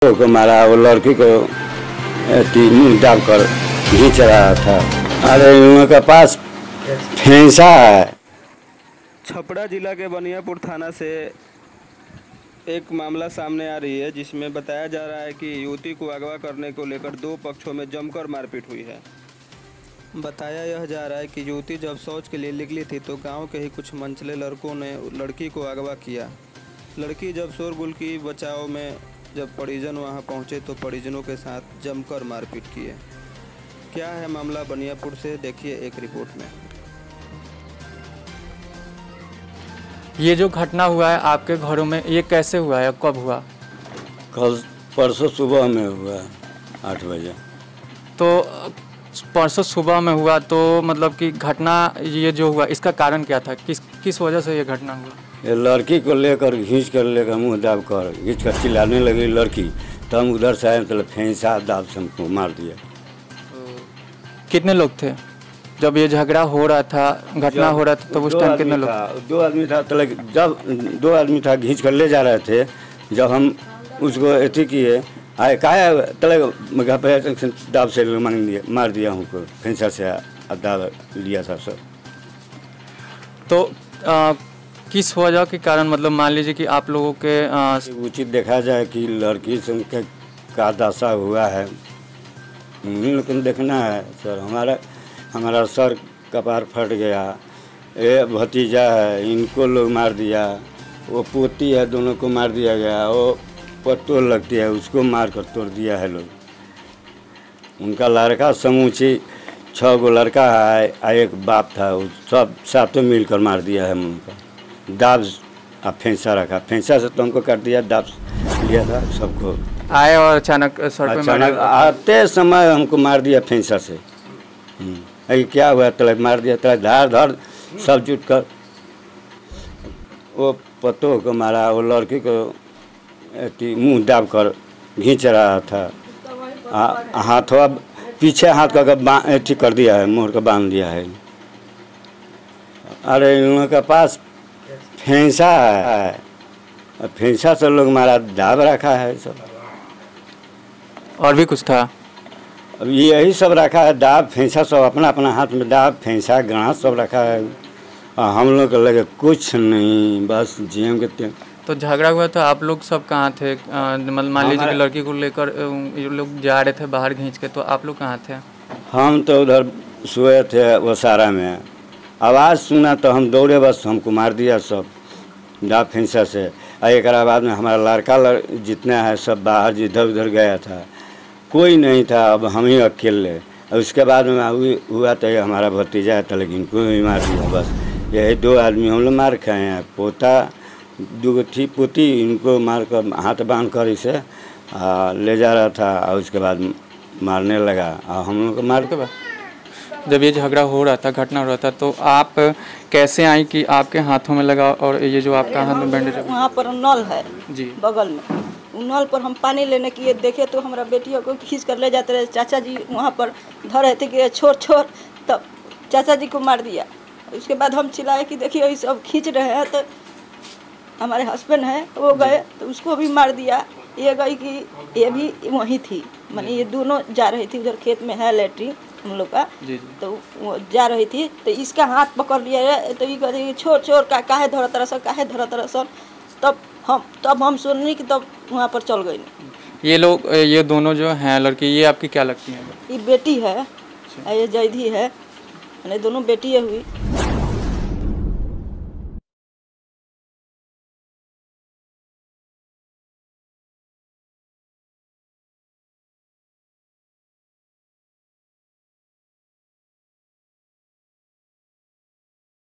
को मारा, वो लड़की को मुंह दाब कर खींच रहा था। अरे इन लोगों के पास फैंसा है। छपरा जिला के बनियापुर थाना से एक मामला सामने आ रही है जिसमें बताया जा रहा है कि युवती को अगवा करने को लेकर दो पक्षों में जमकर मारपीट हुई है। बताया यह जा रहा है कि युवती जब शौच के लिए निकली थी तो गांव के ही कुछ मनचले लड़कों ने लड़की को अगवा किया। लड़की जब शोरगुल की बचाव में जब परिजन वहां पहुंचे तो परिजनों के साथ जमकर मारपीट किए। क्या है मामला बनियापुर से, देखिए एक रिपोर्ट में। ये जो घटना हुआ है आपके घरों में, ये कैसे हुआ है, कब हुआ? कल परसों सुबह में हुआ 8 बजे। तो परसों सुबह में हुआ तो मतलब कि घटना ये जो हुआ इसका कारण क्या था, किस वजह से ये घटना हुआ? ये लड़की को लेकर लेकर मुंह दाब कर घींच कर चिल्लाने लगी लड़की, तो हम उधर से आए तो फैंसा दाब से हमको मार दिया। कितने लोग थे जब ये झगड़ा हो रहा था, घटना हो रहा था, तो उस टाइम कितने लोग? 2 आदमी था। तो जब 2 आदमी था घींच कर ले जा रहे थे, जब हम उसको अथी किए आए दाब से मार दिया हमको, फैंसा से दाब लिया था सब। तो किस वजह के कारण, मतलब मान लीजिए कि आप लोगों के उचित देखा जाए कि लड़की से उनके का दशा हुआ है, लेकिन देखना है सर। हमारा सर कपार फट गया, ये भतीजा है इनको लोग मार दिया, वो पोती है दोनों को मार दिया गया, वो पत्तों लगती है उसको मार कर तोड़ दिया है लोग। उनका लड़का समूची 6 गो लड़का है, एक बाप था, वो सब सातों मिलकर मार दिया है उनका। दाब फैंसा रखा, फैंसा से तो हमको काट दिया, दाब लिया था सबको। आए और अचानक आते समय हमको मार दिया फैंसा से। अरे क्या हुआ, तलक मार दिया, तलक धार धार सब जुट कर वो पत्तों को मारा, वो लड़की को मुंह दाब कर खींच रहा था। हाथों पीछे हाथ का अथी कर दिया है, मोड़ का बांध दिया है। अरे इन लोगों के पास फैंसा है, फैंसा से लोग मारा, दाब रखा है सब। और भी कुछ था? अब यही सब रखा है, दाब फैंसा सब अपना अपना हाथ में, दाब फैंसा गाँठ सब रखा है। हम लोग को लगे कुछ नहीं, बस जीएम के। तो झगड़ा हुआ तो आप लोग सब कहाँ थे? मतलब मान लीजिए कि लड़की को लेकर ये लोग जा रहे थे बाहर खींच के, तो आप लोग कहाँ थे? हम तो उधर सोए थे वो सारा में, आवाज़ सुना तो हम दौड़े, बस हमको मार दिया सब दाब फैंसा से। और एक बाद में हमारा लड़का जितना है सब बाहर इधर उधर गया था, कोई नहीं था, अब हम ही अकेले। और उसके बाद में हुआ तो ये हमारा भतीजा है, तो लेकिन इनको भी मार दिया। बस यही 2 आदमी हम लोग मार खाए हैं। पोता 2 थी पोती, इनको मार कर हाथ बांध कर इसे ले जा रहा था, और उसके बाद मारने लगा और हम लोग को मार के। जब ये झगड़ा हो रहा था, घटना हो रहा था, तो आप कैसे आई कि आपके हाथों में लगा? और ये जो आपका हाथ में बैंडेज, वहाँ पर नल है जी बगल में, नल पर हम पानी लेने के लिए देखे तो हमारा बेटियों को खींच कर ले जाते रहे। चाचा जी वहाँ पर धरे थे कि छोड़, तब चाचा जी को मार दिया। उसके बाद हम चिल्लाए कि देखिए ये सब खींच रहे हैं, तो हमारे हस्बैंड है वो गए तो उसको भी मार दिया। ये गई कि ये भी वहीं थी, माने ये दोनों जा रही थी, उधर खेत में है लेटरिन हम लोग का, तो वो जा रही थी तो इसका हाथ पकड़ लिया, तो ये कहते छोड़ काहे धरा तरसन। तब हम सुननी कि तब वहाँ पर चल गई। ये लोग, ये दोनों जो हैं लड़की, ये आपकी क्या लगती हैं? ये बेटी है, ये जैदी है, दोनों बेटी हुई।